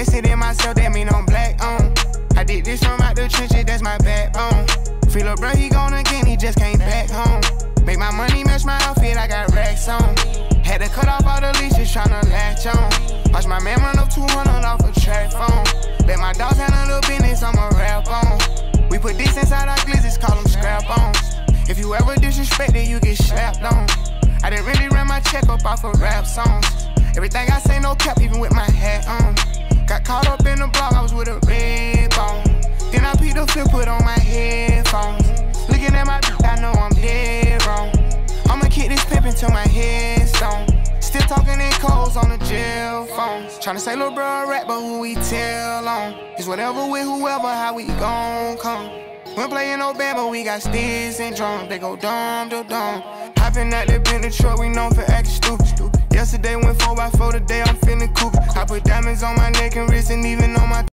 invested in myself, that mean I'm black on. I did this from out the trenches, that's my backbone. Feel up, bro, he gone again, he just came back home. Make my money match my outfit, I got racks on. Had to cut off all the leashes, tryna latch on. Watch my man run up 200 off a track phone. Let my dogs handle the business, I'ma rap on. We put this inside our glizzards, call them scrap bones. If you ever disrespect it, you get slapped on. I didn't really run my check up off of rap songs. Everything I say, no cap, even with my hat on. Got caught up in the block, I was with a red bone. Then I peed the flip, put on my headphones. Looking at my bitch, I know I'm dead wrong. I'ma kick this pimp until my headstone. Still talking in codes on the jail phone. Tryna say lil' bro a rap, but who we tell on? It's whatever with whoever, how we gon' come. We ain't playing no band, but we got sticks and drums. They go dumb to dumb. Hopping out that Bentley truck, we known for acting stupid. Yesterday went 4x4, today I'm feeling cool. I put diamonds on my neck and wrist and even on my